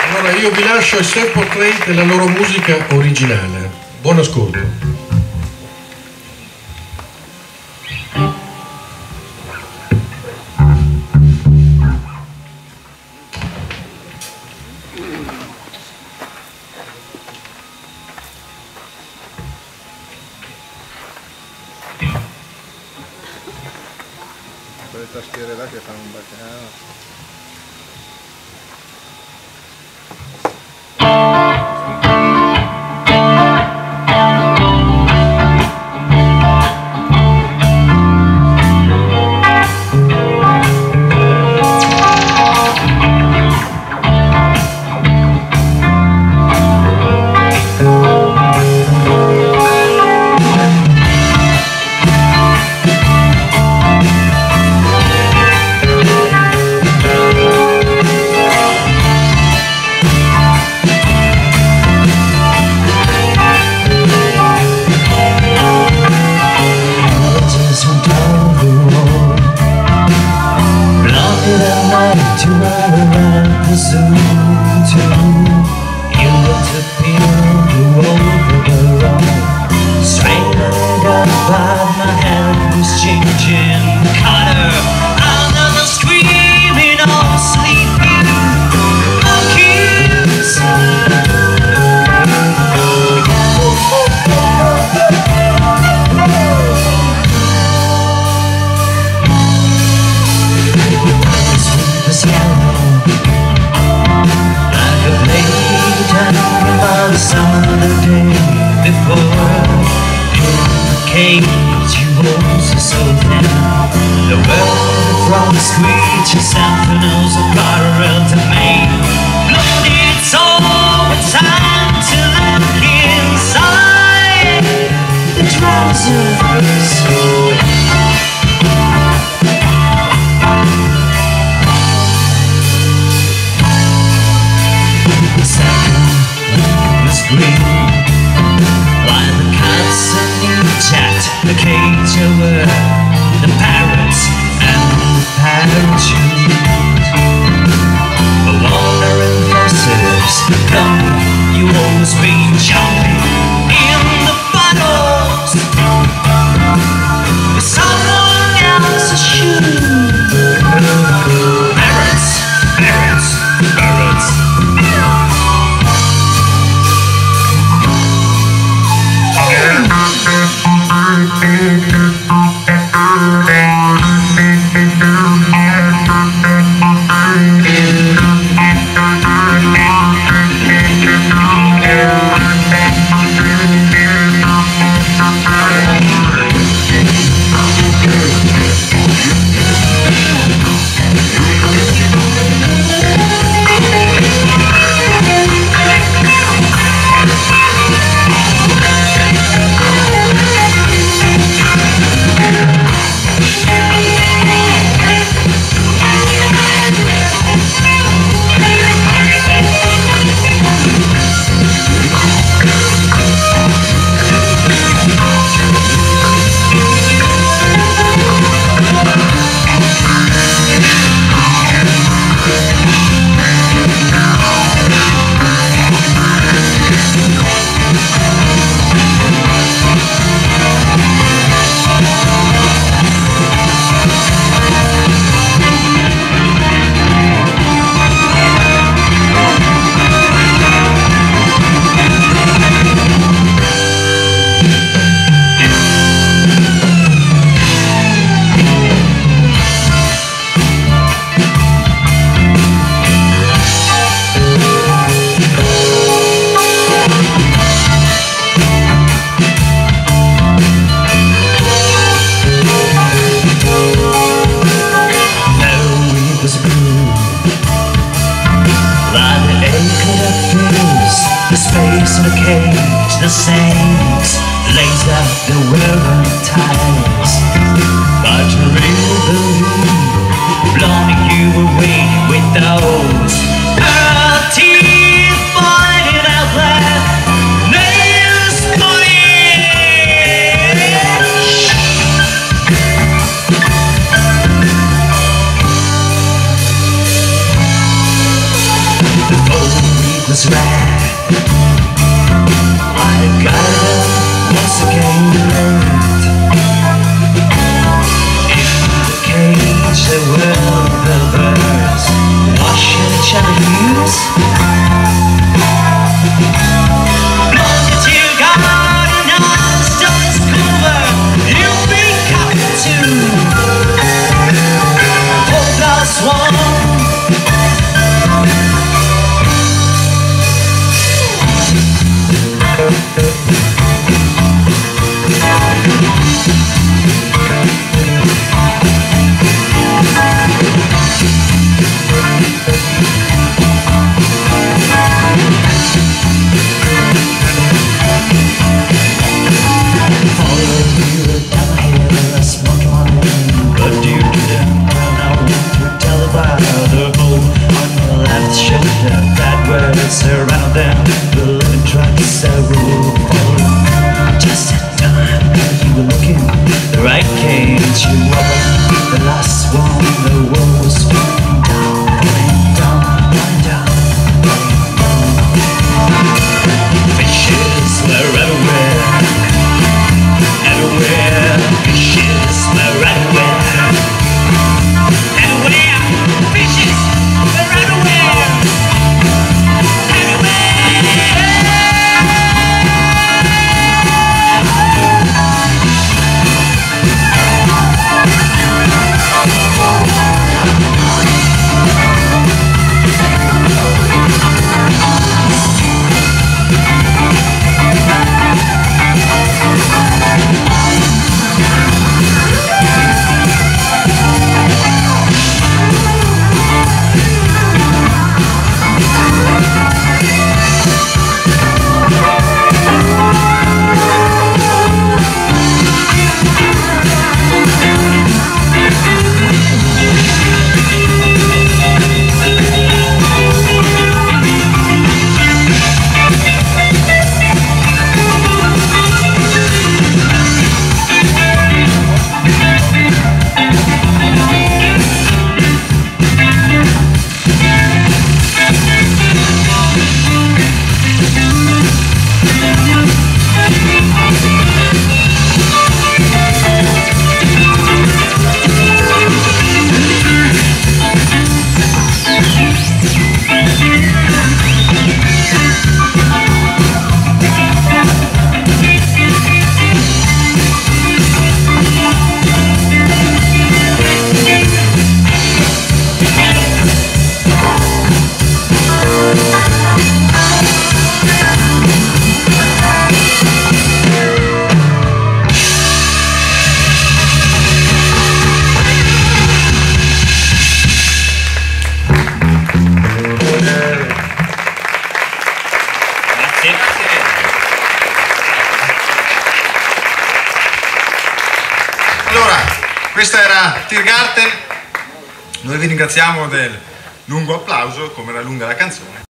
Allora io vi lascio ai Simple Trade e la loro musica originale. Buon ascolto. Quelle tastiere là che fanno un baccano. was red. I got up once again late. In the cage there were the birds washing each other's hues. Multitude garden all stars cover. You'll be coming to hold us one. Around them, the living trucks are rolling. Just in time, you were looking, the right cage, you were the last one. The world was falling down, falling down, falling down, falling down. Fishes were everywhere, everywhere. Fishes were everywhere, everywhere. Fishes were everywhere. Allora, questa era Tiergarten, noi vi ringraziamo del lungo applauso, come era lunga la canzone.